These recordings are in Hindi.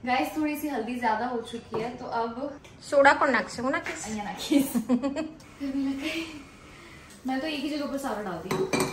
गाइस थोड़ी सी हल्दी ज्यादा हो चुकी है तो अब सोडा को नाकसे ना किस मैं तो एक ही जगह पर सारा डालती हूँ।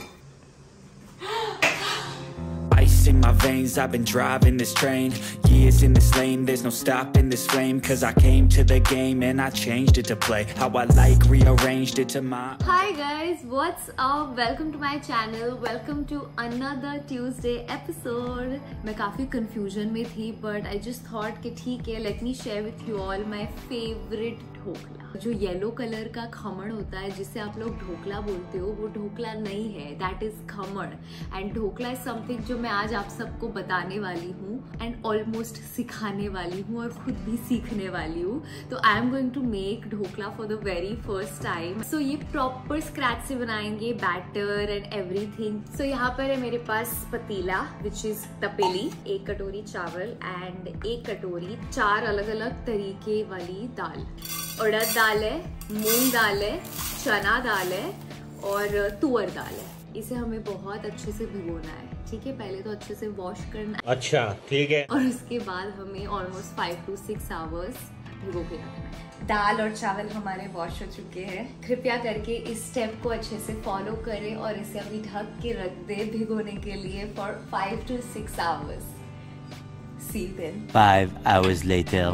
Ice in my veins, I've been driving this train. Years in this lane, there's no stopping this flame. Cause I came to the game and I changed it to play how I like, rearranged it to my... Hi guys, what's up? Welcome to my channel. Welcome to another Tuesday episode. मैं काफी confusion में थी but I just thought कि ठीक है, let me share with you all my favorite dhokla. जो येलो कलर का खमण होता है जिसे आप लोग ढोकला बोलते हो, वो ढोकला नहीं है, that is khaman. And dhokla is something जो मैं आज आप सबको बताने वाली हूँ एंड ऑलमोस्ट सिखाने वाली हूँ और खुद भी सीखने वाली हूँ। तो I am going to make dhokla for the very first time. So ये प्रॉपर स्क्रैच से बनाएंगे, बैटर एंड एवरीथिंग। सो यहाँ पर है मेरे पास पतीला विच इज तपेली, 1 कटोरी चावल एंड 1 कटोरी 4 अलग अलग तरीके वाली दाल। उड़द दाल है, मूंग दाल है, चना दाल है और तुअर दाल है। इसे हमें बहुत अच्छे से भिगोना है, ठीक है। पहले तो अच्छे से वॉश करना है, अच्छा ठीक है, और उसके बाद हमें ऑलमोस्ट 5 to 6 आवर्स भिगो के रखना है। दाल और चावल हमारे वॉश हो चुके हैं। कृपया करके इस स्टेप को अच्छे से फॉलो करें और इसे अभी ढक के रख दे भिगोने के लिए for 5 to 6 hours. See you then. 5 hours later.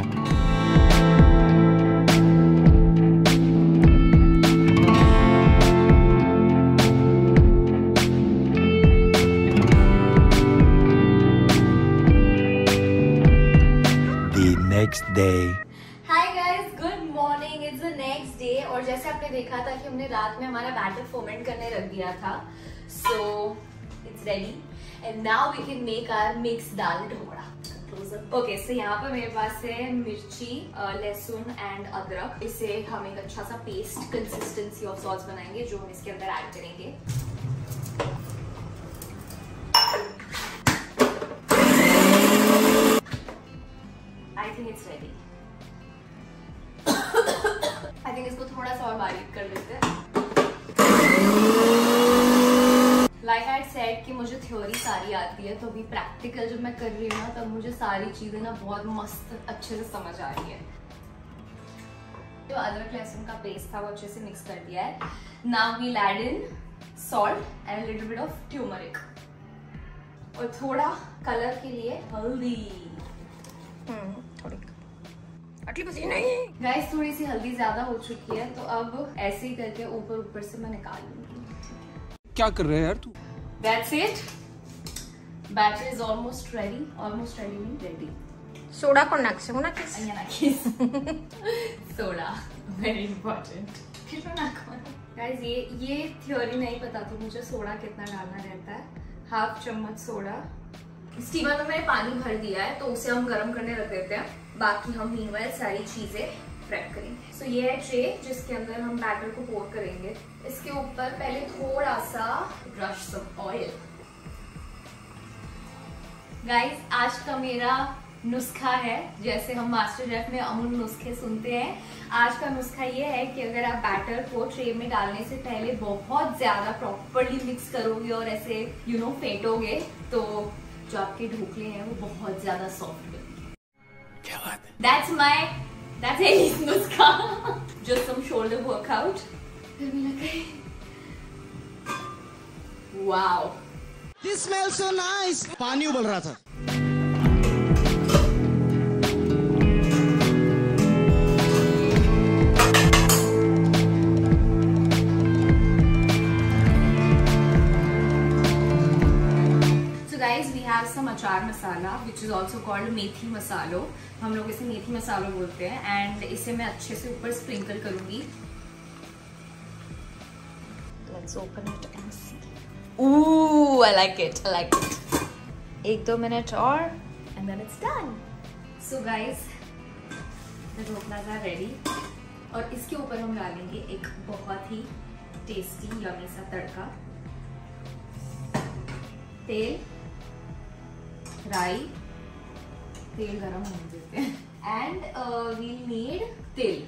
Next day. Hi guys, good morning. It's the next day. और जैसे आपने देखा था कि हमने रात में हमारा बैटर फर्मेंट करने रख दिया था, so it's ready and now we can make our mixed dal dhokla. Okay, so यहाँ पर मेरे पास है मिर्ची, लहसुन एंड अदरक। इसे हम एक अच्छा सा पेस्ट कंसिस्टेंसी ऑफ सॉस बनाएंगे जो हम इसके अंदर ऐड करेंगे। I think it's ready. I think इसको थोड़ा सा और बारीक कर लेते हैं। Like I said कि मुझे थ्योरी सारी आती है, तो अभी प्रैक्टिकल जब मैं कर रही हूँ ना तब मुझे सारी चीजें ना बहुत मस्त अच्छे से समझ आ रही है। जो अदरक लहसुन का पेस्ट था वो अच्छे से मिक्स कर दिया है। Now we'll add in salt and a little bit of turmeric और थोड़ा कलर के लिए हल्दी। गाइस थोड़ी सी हल्दी ज्यादा हो चुकी है तो अब ऐसे ही करके ऊपर ऊपर से मैं निकाल लूंगी। क्या कर रहे हैं यार तू? That's it. Batter is almost ready. Almost ready means ready. Soda को नाकसे ना किस सोडा very important. गाइस ये थ्योरी नहीं पता तो मुझे सोडा कितना डालना रहता है। 1/2 चम्मच सोडा। स्टीमर में मैंने पानी भर दिया है तो उसे हम गर्म करने रख देते हैं। बाकी हम मीनवाइल सारी चीजें प्रेप करेंगे। सो ये है ट्रे जिसके अंदर हम बैटर को पोर करेंगे। इसके ऊपर पहले थोड़ा सा ब्रश सम ऑयल। गाइस आज का मेरा नुस्खा है, जैसे हम मास्टर शेफ में अमूल नुस्खे सुनते हैं, आज का नुस्खा ये है कि अगर आप बैटर को ट्रे में डालने से पहले बहुत ज्यादा प्रॉपर्ली मिक्स करोगे और ऐसे फेंटोगे तो जो आपके ढोकले हैं वो बहुत ज्यादा सॉफ्ट बनेंगे। क्या बात है? That's Ellie's नुस्खा। Just some shoulder workout। फिर भी लग गए। Wow। This smells so nice। पानी उबल रहा था। Guys, we have some अचार मसाला which is also called मेथी मसालो। हम लोग इसे मेथी मसालो बोलते हैं एंड इसे मैं अच्छे से ऊपर स्प्रिंकल करूंगी। Let's open it and see. Ooh, I like it. I like it. 1-2 minute और and then it's done. So guys, the dhokla is ready और इसके ऊपर हम डालेंगे एक बहुत ही टेस्टी यम्मी सा तड़का। तेल, राई, तेल गरम होने देते हैं एंड वी नीड तिल।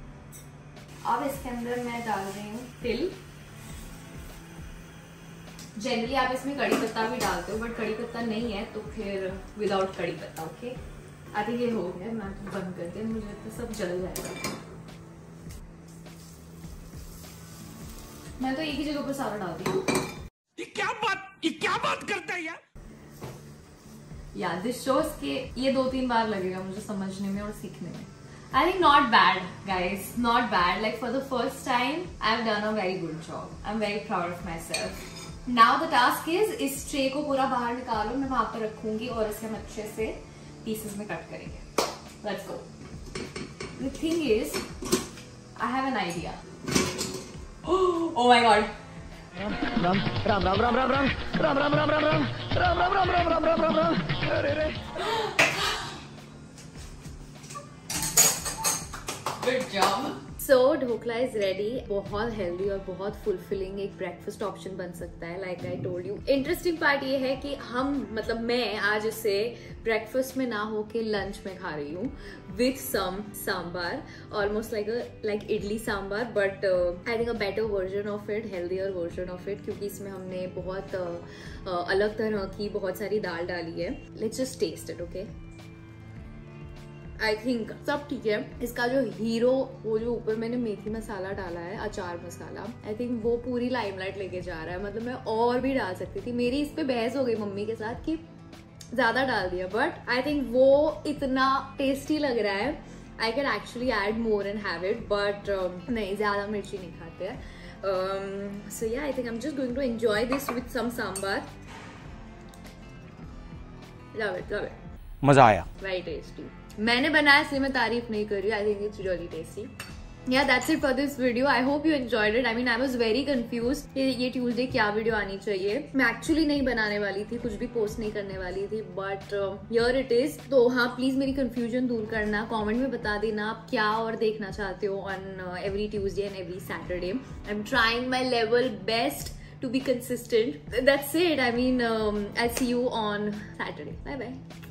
अब इसके अंदर मैं डाल रही हूँ तिल, जनरली आप इसमें कड़ी पत्ता भी डालते हो, बट कड़ी पत्ता नहीं है तो फिर विदाउट कड़ी पत्ता। ओके, आई थिंक ये हो गया, मैं तो बंद कर दिया, मुझे तो सब जल जाएगा। मैं तो एक ही जगह पर सारा डालती हूँ। ये क्या बात करता है यार। या दिस शोज के ये 2-3 बार लगेगा मुझे समझने में और सीखने में। I think not bad, guys. Not bad. Like for the first time, I've done a very good job. I'm very proud of myself. Now the task is इस ट्रे को पूरा बाहर निकालो, मैं वहां पर रखूंगी और इसे हम अच्छे से पीसेस में कट करेंगे। Let's go. The thing is, I have an idea. Oh my god. Ram Ram Ram Ram Ram Ram Ram Ram Ram Ram Ram Ram Ram Ram Ram Ram Ram Ram Ram. अरे रे Good job. So dhokla is ready. बहुत हेल्दी और बहुत फुलफिलिंग एक ब्रेकफास्ट ऑप्शन बन सकता है। Like I told you, interesting part ये है कि हम मतलब मैं आज इसे ब्रेकफास्ट में ना हो के लंच में खा रही हूँ with some sambar, almost like idli sambar, but I think a better version of it, healthier version of it, क्योंकि इसमें हमने बहुत अलग तरह की बहुत सारी दाल डाली है। Let's just taste it. Okay, I think सब ठीक है। इसका जो हीरो, वो जो ऊपर मैंने मेथी मसाला डाला है, अचार मसाला, आई थिंक वो पूरी लाइमलाइट लेके जा रहा है। मतलब मैं और भी डाल सकती थी, मेरी इस पे बहस हो गई मम्मी के साथ कि ज्यादा डाल दिया, बट आई थिंक वो इतना टेस्टी लग रहा है, I can actually add more and have it, but नहीं, ज्यादा मिर्ची नहीं खाते हैं। So yeah, I think I am just going to enjoy this with some sambar. Love it, love it, मजा आया। Very tasty. मैंने बनाया इसलिए मैं तारीफ नहीं कर रही, I think it's really tasty. Yeah, that's it for this video. I hope you enjoyed it. I mean, I was very confused कि ये ट्यूसडे क्या वीडियो आनी चाहिए। मैं एक्चुअली नहीं बनाने वाली थी, कुछ भी पोस्ट नहीं करने वाली थी, बट हियर इट इज। तो हाँ, प्लीज मेरी कंफ्यूजन दूर करना, कमेंट में बता देना आप क्या और देखना चाहते हो on every Tuesday and every Saturday. I am trying my level best to be consistent. That's it. I mean, I'll see you on Saturday. Bye bye.